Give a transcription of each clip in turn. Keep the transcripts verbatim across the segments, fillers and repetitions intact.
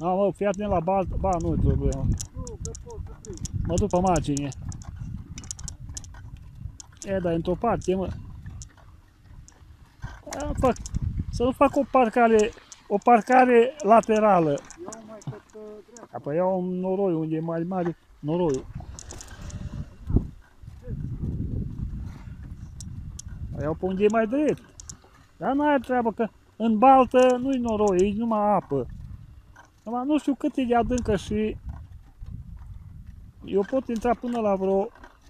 Da, mă, fii atent la baltă. Ba, nu-i problemă. Mă duc pe margine. E, dar într-o parte, mă. A, fac, să nu fac o parcare, o parcare laterală. Eu mai tot dreapta. Apoi iau un noroi unde e mai mare noroiul. Iau pe unde e mai drept. Dar n-ai treabă că în baltă nu-i noroi, e numai apă. Numai nu știu cât e de adâncă și eu pot intra până la vreo...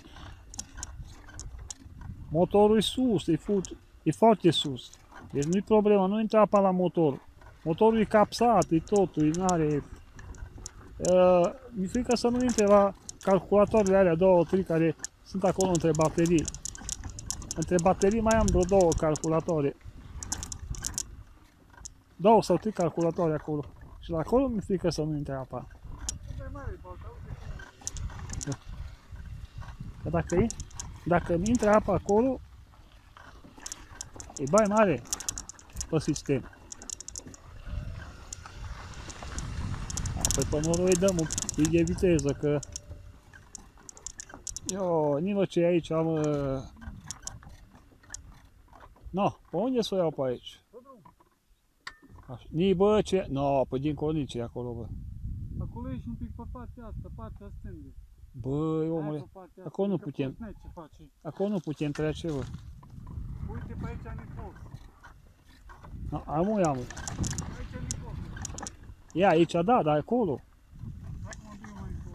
Motorul e sus, e, fut, e foarte sus. Deci nu-i problemă, nu intra apa la motor. Motorul e capsat, e totul, n-are... Uh, mi-e frică să nu intre la calculatoarele alea două, trei care sunt acolo între baterii. Între baterii mai am vreo două calculatoare. Două sau trei calculatoare acolo. Și la acolo mi-e frică să nu intre apa. Că dacă e, dacă mi intră apa acolo, e bai mare pe sistem. Apoi pe noroi dăm un pic de viteză, că eu, nimă ce e aici am... Uh... No, pe unde să o iau pe aici? Așa. Ni, bă, ce... No, pe dincolo nici e acolo, bă. Acolo ești un pic pe partea asta, partea stângă. Băi, omule, acolo nu putem. Acolo nu putem trece, bă. Uite pe aici ne foc. No, amu, amu. Aici ne foc. Ia, aici, da, dar acolo. Acum bine mai încolo.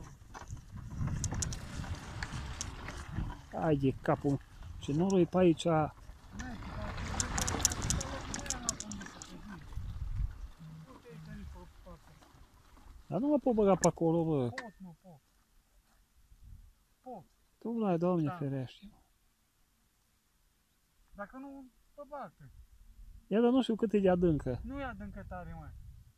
Hai de capul. Ce noroi pe aici. Dar nu mă pot băga pe acolo, bă. Pot, mă, pot. Pot. Tu n-ai, Doamne, Da. ferește. Dacă nu, pe barcă. Ia, dar nu știu cât e de adâncă. Nu e adâncă tare, mă.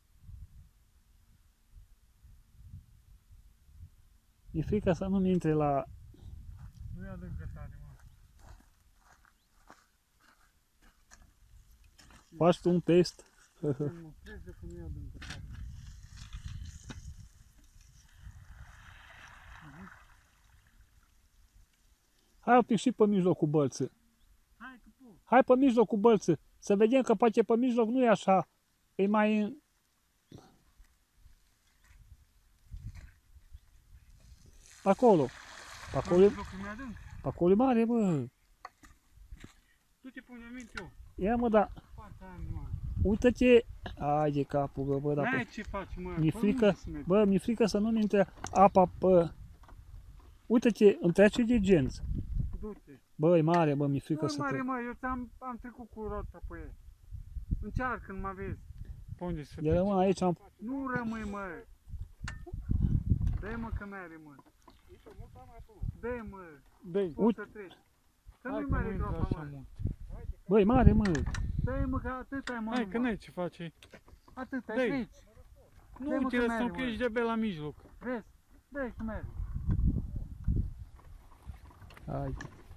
Mi-e frică să nu-mi intre la... Nu e adâncă tare, mă. Faci tu un test? Mă crede că nu e adâncă tare. Hai un pic și pe mijlocul bălță. Hai că pot. Hai pe mijlocul bălță. Să vedem că poate pe mijloc nu e așa. E mai... Acolo. Pe acolo, Locul mi adânc. pe acolo e mare, bă. Du-te pe unde mint eu. Ia, mă, da. Partea aia, mă. Uită-te. Ai de capul, bă, bă, N-ai dacă... ce faci, mă. Mi-e Pe frică, unde să mergi? bă, mi-e frică să nu-mi intre apa pe... Uită-te, îmi trece de genți. Du-te. Bă, e mare, bă, mi-e frică Nu, să mare, te... mă, eu ți-am am trecut cu rota pe el. Încearcă, nu mă vezi. Pe unde să Eu rămân aici, am... Nu rămâi, mă. Dă-i, mă, că mere, mă. Dă-i, mă. Dă-i, Poți uite. să treci. Că nu-i mare groapa, mă. Bă, e mare, mă. Dă-i, mă, că atâta e, mă. Hai că numai. n-ai ce face. Atâta, Dă-i. treci. Nu Dă-i, mă, uite că lăsăm mere, că mă. ești de-abia la mijloc. Vezi? Dă-i, că mere. Hai.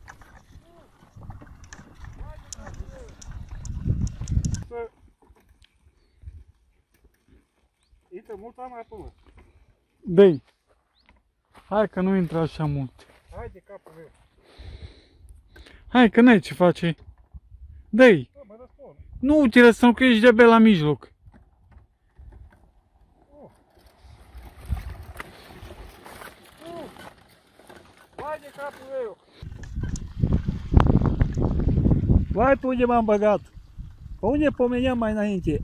Intră mult am acolo. Dă-i. Hai că nu intră așa mult. Hai de capul meu. Hai că n-ai ce face. Dă-i. Bă, mă răspund. Nu uite lăsăm că ești de-abia la mijloc. Hai de capul meu. Vai pe unde m-am băgat. Pe unde pomeneam mai înainte.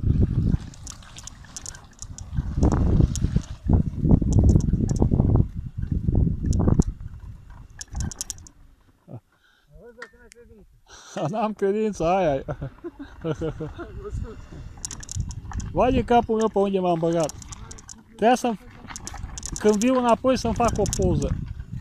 Vezi dacă n-ai credință. N-am credință, aia. Vai de capul meu pe unde m-am băgat. Trebuia să când viu înapoi să-mi fac o poză.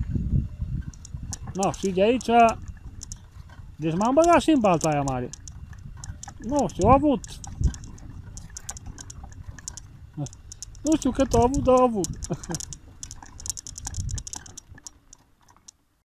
No, și de aici... Deci m-am băgat și în balta aia mare. Nu știu, au avut. Nu știu cât au avut, dar au avut.